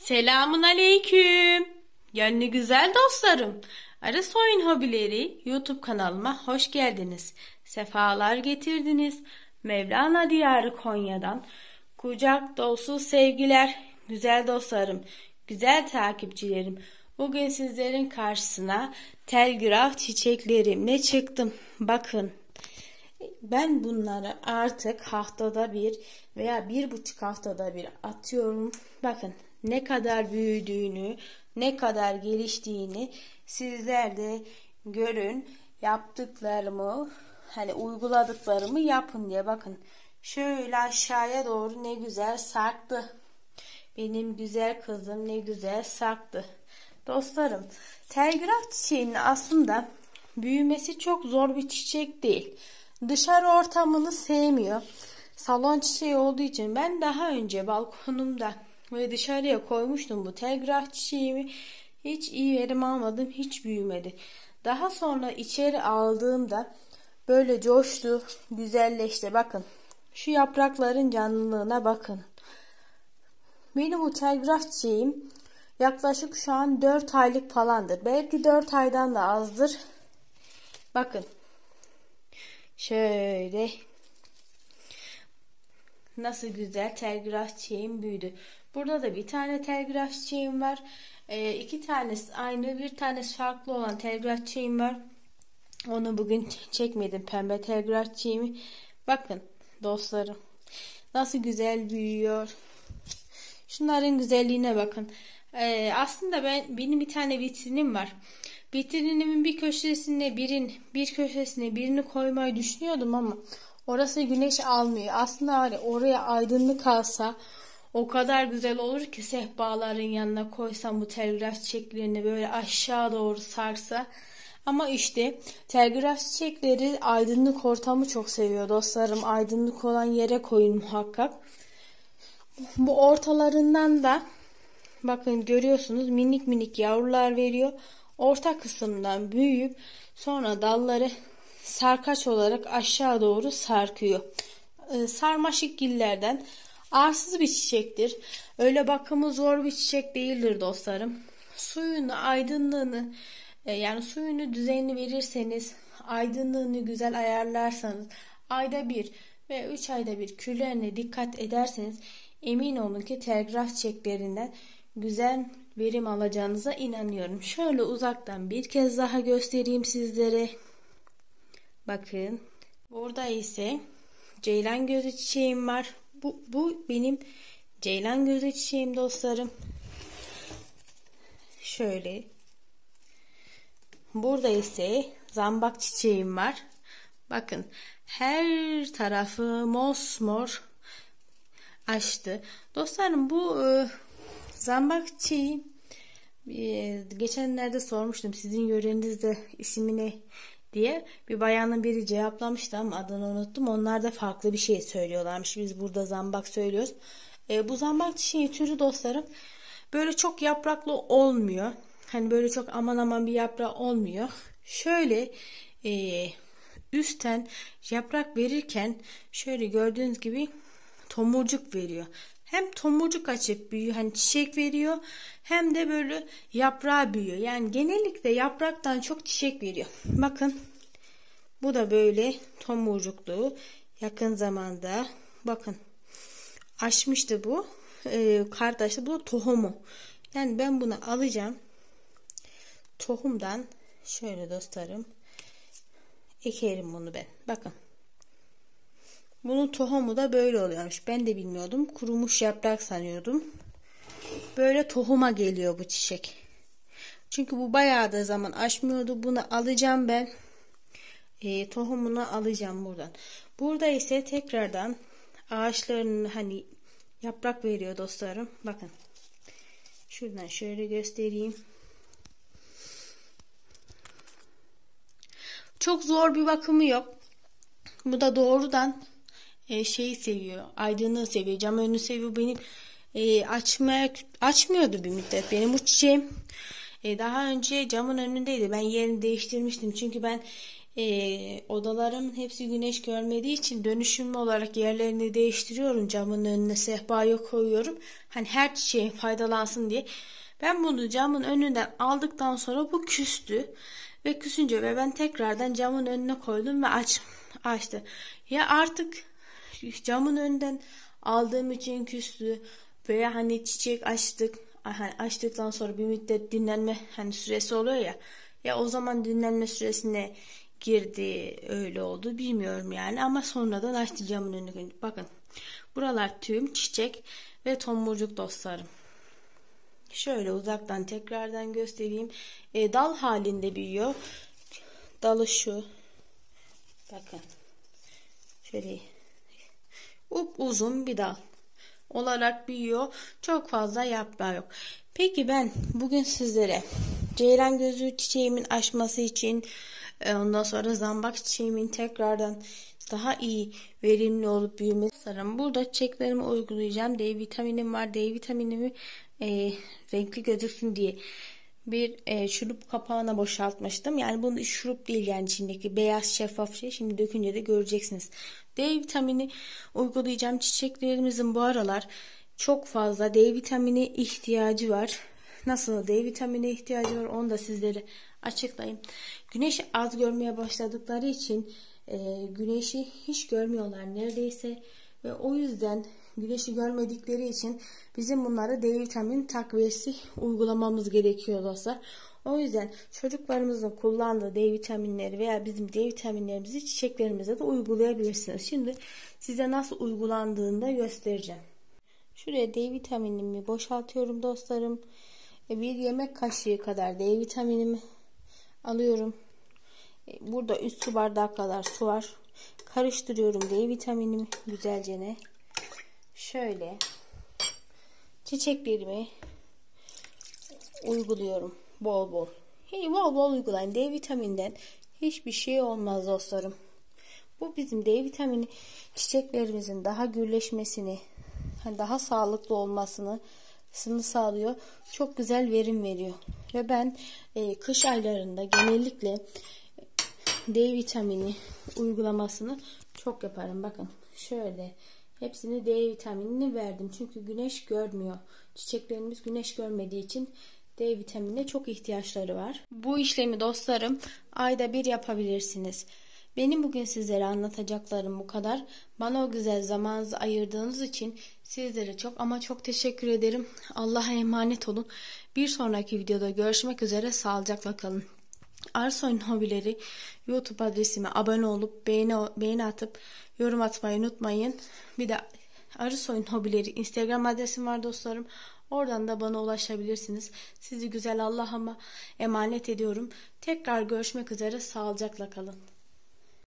Selamun aleyküm. Gönlü güzel dostlarım. Arası Oyun Hobileri YouTube kanalıma hoş geldiniz. Sefalar getirdiniz. Mevlana Diyarı Konya'dan kucak dolusu sevgiler. Güzel dostlarım, güzel takipçilerim. Bugün sizlerin karşısına telgraf çiçeklerimle çıktım. Bakın. Ben bunları artık haftada bir veya 1,5 haftada bir atıyorum. Bakın ne kadar büyüdüğünü, ne kadar geliştiğini sizler de görün. Yaptıklarımı, hani uyguladıklarımı yapın diye. Bakın şöyle aşağıya doğru ne güzel sarktı. Benim güzel kızım ne güzel sarktı. Dostlarım, telgraf çiçeğinin aslında büyümesi çok zor bir çiçek değil. Dışarı ortamını sevmiyor. Salon çiçeği olduğu için ben daha önce balkonumda ve dışarıya koymuştum bu telgraf çiçeğimi. Hiç iyi verim almadım, hiç büyümedi. Daha sonra içeri aldığımda böyle coştu, güzelleşti. Bakın şu yaprakların canlılığına bakın. Benim bu telgraf çiçeğim yaklaşık şu an 4 aylık falandır. Belki 4 aydan da azdır. Bakın. Şöyle. Nasıl güzel telgraf çiçeğim büyüdü. Burada da bir tane telgraf çiçeğim var. İki tanesi aynı, bir tanesi farklı olan telgraf çiçeğim var. Onu bugün çekmedim, pembe telgraf çiçeğimi. Bakın dostlarım. Nasıl güzel büyüyor. Şunların güzelliğine bakın. Aslında benim bir tane vitrinim var. Vitrinimin bir köşesine birini koymayı düşünüyordum ama orası güneş almıyor. Aslında hani oraya aydınlık alsa o kadar güzel olur ki, sehpaların yanına koysam bu telgraf çiçeklerini böyle aşağı doğru sarsa. Ama işte telgraf çiçekleri aydınlık ortamı çok seviyor dostlarım. Aydınlık olan yere koyun muhakkak. Bu ortalarından da bakın görüyorsunuz minik minik yavrular veriyor. Orta kısımdan büyüyüp sonra dalları sarkaç olarak aşağı doğru sarkıyor. Sarmaşık gillerden arsız bir çiçektir. Öyle bakımı zor bir çiçek değildir dostlarım. Suyunu, aydınlığını yani suyunu düzenli verirseniz, aydınlığını güzel ayarlarsanız, ayda bir ve 3 ayda bir küllerine dikkat ederseniz emin olun ki telgraf çiçeklerinden güzel verim alacağınıza inanıyorum. Şöyle uzaktan bir kez daha göstereyim sizlere. Bakın. Burada ise ceylan gözü çiçeğim var. Bu benim ceylan gözü çiçeğim dostlarım. Şöyle. Burada ise zambak çiçeğim var. Bakın her tarafı mosmor açtı. Dostlarım bu zambak çiçeği geçenlerde sormuştum sizin yörenizde ismi ne diye. Bir bayanın biri cevaplamıştı ama adını unuttum. Onlar da farklı bir şey söylüyorlarmış. Biz burada zambak söylüyoruz. Bu zambak çiçeği türü dostlarım böyle çok yapraklı olmuyor. Hani böyle çok aman aman bir yaprağı olmuyor. Şöyle üstten yaprak verirken şöyle gördüğünüz gibi tomurcuk veriyor. Hem tomurcuk açıp büyüyor, hani çiçek veriyor, hem de böyle yaprağı büyüyor. Yani genellikle yapraktan çok çiçek veriyor. Bakın bu da böyle tomurcuklu. Yakın zamanda bakın açmıştı bu. Kardeşler bu da tohumu. Yani ben bunu alacağım. Tohumdan şöyle dostlarım ekerim bunu ben. Bakın. Bunun tohumu da böyle oluyormuş. Ben de bilmiyordum. Kurumuş yaprak sanıyordum. Böyle tohuma geliyor bu çiçek. Çünkü bu bayağı da zaman açmıyordu. Bunu alacağım ben. Tohumunu alacağım buradan. Burada ise tekrardan ağaçlarının hani yaprak veriyor dostlarım. Bakın. Şuradan şöyle göstereyim. Çok zor bir bakımı yok. Bu da doğrudan şeyi seviyor. Aydınlığı seviyor. Cam önünü seviyor. Benim açmıyordu bir müddet. Benim bu çiçeğim daha önce camın önündeydi. Ben yerini değiştirmiştim. Çünkü ben Odalarımın hepsi güneş görmediği için dönüşümlü olarak yerlerini değiştiriyorum. Camın önüne sehpayı koyuyorum. Hani her çiçeğin faydalansın diye. Ben bunu camın önünden aldıktan sonra bu küstü. Ve küsünce ve ben tekrardan camın önüne koydum ve açtı. Ya artık camın önünden aldığım için küstü veya hani çiçek açtıktan sonra bir müddet dinlenme hani süresi oluyor ya. Ya o zaman dinlenme süresine girdi, öyle oldu bilmiyorum yani, ama sonradan açtı camın önüne. Bakın buralar tüm çiçek ve tomurcuk dostlarım. Şöyle uzaktan tekrardan göstereyim. Dal halinde büyüyor. Dalı şu. Bakın. Şöyle uzun bir dal olarak büyüyor. Çok fazla yaprağı yok. Peki ben bugün sizlere ceylan gözü çiçeğimin açması için, ondan sonra zambak çiçeğimin tekrardan daha iyi verimli olup büyümesi sanırım. Burada çiçeklerimi uygulayacağım. D vitaminim var. D vitaminimi renkli gözüksün diye bir şurup kapağına boşaltmıştım. Yani bunu şurup değil, yani içindeki beyaz şeffaf şey. Şimdi dökünce de göreceksiniz. D vitamini uygulayacağım. Çiçeklerimizin bu aralar çok fazla D vitamini ihtiyacı var. Nasıl D vitamini ihtiyacı var onu da sizlere açıklayayım. Güneşi az görmeye başladıkları için güneşi hiç görmüyorlar neredeyse ve o yüzden güneşi görmedikleri için bizim bunlara D vitamini takviyesi uygulamamız gerekiyor dostlar. O yüzden çocuklarımızın kullandığı D vitaminleri veya bizim D vitaminlerimizi çiçeklerimize de uygulayabilirsiniz. Şimdi size nasıl uygulandığını da göstereceğim. Şuraya D vitaminimi boşaltıyorum dostlarım. Bir yemek kaşığı kadar D vitaminimi alıyorum. Burada 3 su bardağı kadar su var. Karıştırıyorum D vitaminimi güzelce. Şöyle çiçeklerimi uyguluyorum bol bol. Bol bol uygulayın. D vitaminden hiçbir şey olmaz dostlarım. Bu bizim D vitamini çiçeklerimizin daha gürleşmesini, daha sağlıklı olmasını sağlıyor. Çok güzel verim veriyor. Ve ben kış aylarında genellikle D vitamini uygulamasını çok yaparım. Bakın şöyle hepsini D vitaminini verdim. Çünkü güneş görmüyor. Çiçeklerimiz güneş görmediği için D vitaminine çok ihtiyaçları var. Bu işlemi dostlarım ayda bir yapabilirsiniz. Benim bugün sizlere anlatacaklarım bu kadar. Bana o güzel zamanınızı ayırdığınız için sizlere çok ama çok teşekkür ederim. Allah'a emanet olun. Bir sonraki videoda görüşmek üzere. Sağlıcakla kalın. Arsoy'un Hobileri YouTube adresime abone olup beğeni atıp yorum atmayı unutmayın. Bir de Arsoy'un Hobileri Instagram adresim var dostlarım. Oradan da bana ulaşabilirsiniz. Sizi güzel Allah'a emanet ediyorum. Tekrar görüşmek üzere. Sağlıcakla kalın.